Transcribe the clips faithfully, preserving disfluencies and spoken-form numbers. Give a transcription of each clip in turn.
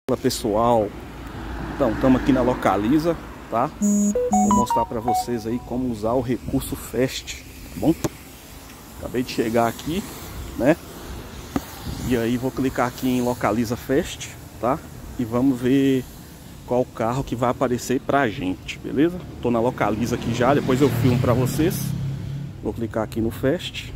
Fala pessoal, então estamos aqui na Localiza, tá? Vou mostrar para vocês aí como usar o recurso Fast, tá bom? Acabei de chegar aqui, né? E aí vou clicar aqui em Localiza Fast, tá? E vamos ver qual carro que vai aparecer pra gente, beleza? Tô na Localiza aqui já, depois eu filmo para vocês. Vou clicar aqui no Fast.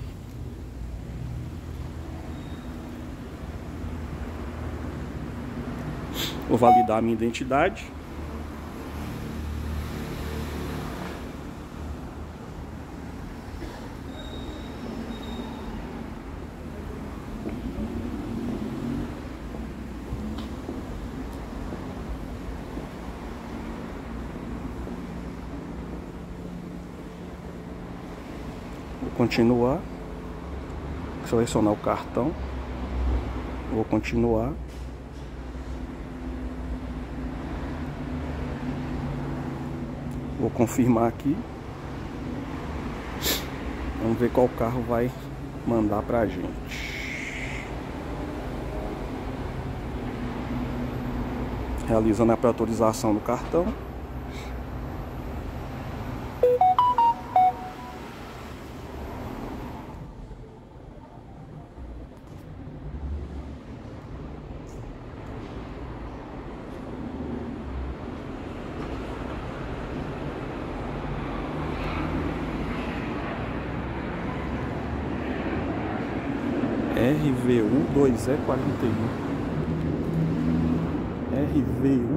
Vou validar a minha identidade. Vou continuar. Selecionar o cartão. Vou continuar. Vou confirmar aqui. Vamos ver qual carro vai mandar pra gente. Realizando a pré-autorização do cartão. R V U dois E quarenta e um, R V U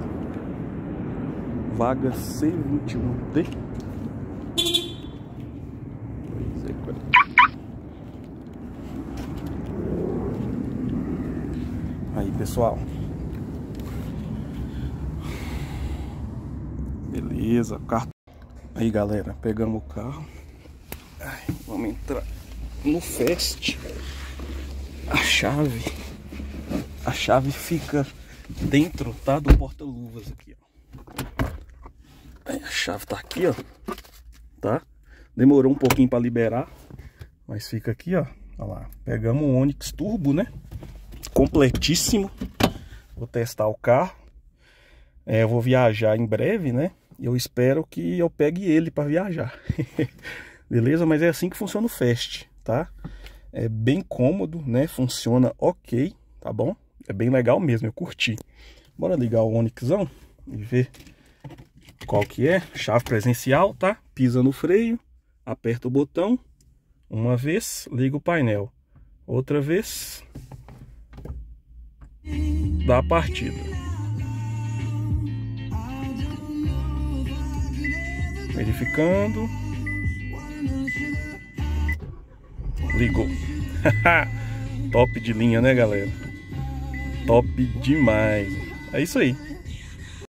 vaga C vinte e um D. Aí pessoal, beleza, cartão. Aí galera, pegamos o carro. Ai, vamos entrar no Fast. A chave, a chave fica dentro, tá, do porta-luvas aqui, ó. A chave tá aqui, ó, tá? Demorou um pouquinho para liberar, mas fica aqui, ó. Olha lá, pegamos um Onix Turbo, né? Completíssimo. Vou testar o carro. É, eu vou viajar em breve, né? Eu espero que eu pegue ele para viajar. Beleza? Mas é assim que funciona o Fast, tá? É bem cômodo, né? Funciona ok, tá bom? É bem legal mesmo, eu curti. Bora ligar o Onixão e ver qual que é. Chave presencial, tá? Pisa no freio, aperta o botão. Uma vez, liga o painel. Outra vez, dá a partida. Verificando. Ligou. Top de linha, né, galera? Top demais. É isso aí.